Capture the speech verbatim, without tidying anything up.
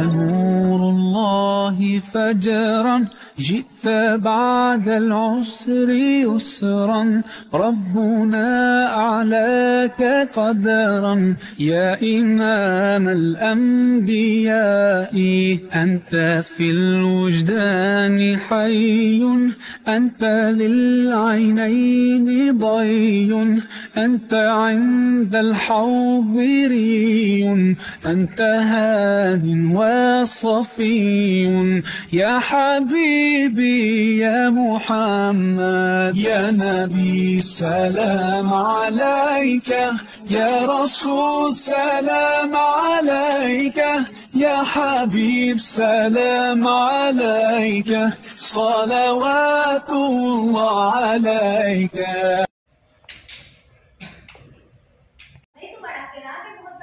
نور الله فجرا جئت بعد العسر يسرا ربنا أعلاك قدرا يا إمام الأنبياء أنت في الوجدان حي أنت للعينين ضي أنت عند الحوض ري أنت هاد وصفي يا حبيبي يا محمد يا نبي سلام عليك يا رسول سلام عليك يا حبيب سلام عليك صلوات الله عليك.